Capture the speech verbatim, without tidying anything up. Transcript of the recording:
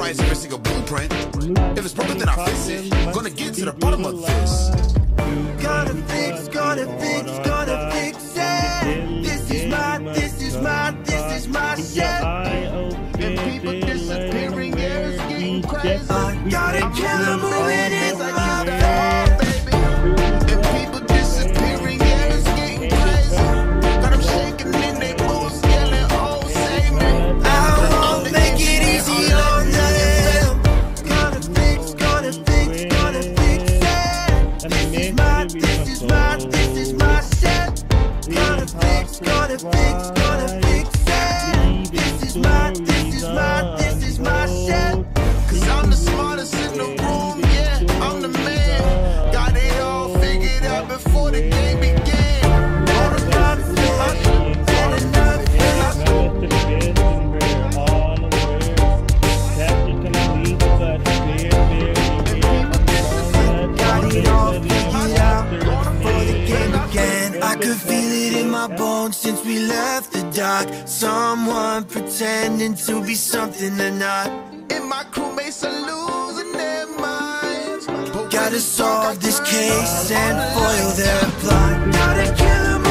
memorize every single blueprint. If it's broken, then I fix it. Gonna get to the bottom of this. Gotta fix, gotta fix, gotta fix it. This is my, this is my, this is my shit. And people disappearing, yeah, it's getting crazy. I gotta kill them moving in my bed. And people disappearing, yeah, it's getting crazy. Got them shaking in their boots, yelling, oh, save me. I won't make it easy on them. Gotta fix, gotta fix, gotta fix it. This is my, this is my, this is my shit. Gotta fix, gotta fix, gotta fix it. This is my, this is my, this is my shit. Cause I'm the smartest in the room, yeah, I'm the man. Got it all figured out before the game began. All the props, had enough, got it all figured out before the game began. I could feel it in my bones since we left the dock. Someone pretending to be something they're not. And my crewmates are losing their minds. But Gotta solve this case and foil their plot. Gotta kill 'em